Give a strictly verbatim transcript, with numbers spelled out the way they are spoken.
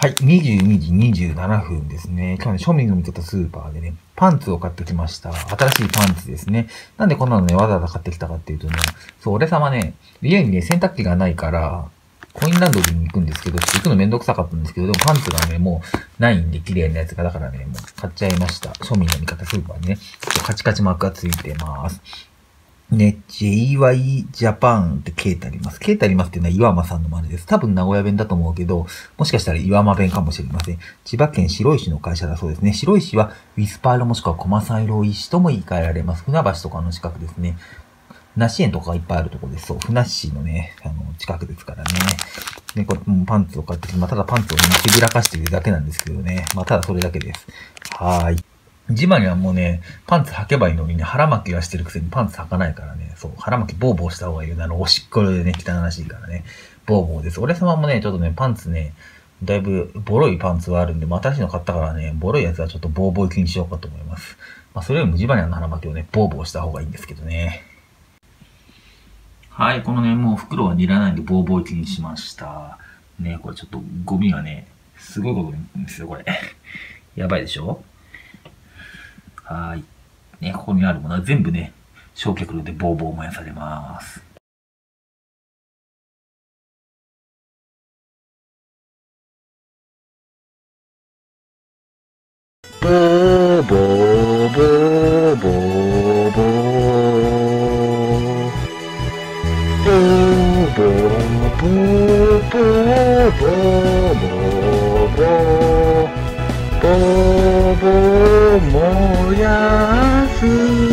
はい、にじゅうにじにじゅうななふんですね。今日ね、庶民の味方スーパーでね、パンツを買ってきました。新しいパンツですね。なんでこんなのね、わざわざ買ってきたかっていうとね、そう、俺様ね、家にね、洗濯機がないから、コインランドリーに行くんですけど、行くのめんどくさかったんですけど、でもパンツがね、もうないんで、綺麗なやつが、だからね、もう買っちゃいました。庶民の味方スーパーにね、カチカチマークがついてます。ね、ジェイワイ ジャパンって書いてあります。書いてありますっていうのは岩間さんの真似です。多分名古屋弁だと思うけど、もしかしたら岩間弁かもしれません。千葉県白石の会社だそうですね。白石はウィスパールもしくはコマサイロ石とも言い換えられます。船橋とかの近くですね。梨園とかがいっぱいあるところです。そう、船橋のね、あの、近くですからね。ね、これ、パンツを買ってきて、まあ、ただパンツを見せびらかしているだけなんですけどね。まあ、ただそれだけです。はーい。ジマにはもうね、パンツ履けばいいのにね、腹巻きはしてるくせにパンツ履かないからね、そう、腹巻きボーボーした方がいいよね。あの、おしっこでね、汚らしいからね、ボーボーです。俺様もね、ちょっとね、パンツね、だいぶボロいパンツはあるんで、まあ、新しいの買ったからね、ボロいやつはちょっとボーボー行きにしようかと思います。まあ、それよりもジマニャの腹巻きをね、ボーボーした方がいいんですけどね。はい、このね、もう袋はいらないんで、ボーボー行きにしました。ね、これちょっとゴミがね、すごいことなんですよ、これ。やばいでしょ？はーい。ね、ここにあるものは全部ね、焼却炉でボーボー燃やされます。ボーボーボーボーボーボーボーボーボーボーボーボーボーボー燃やす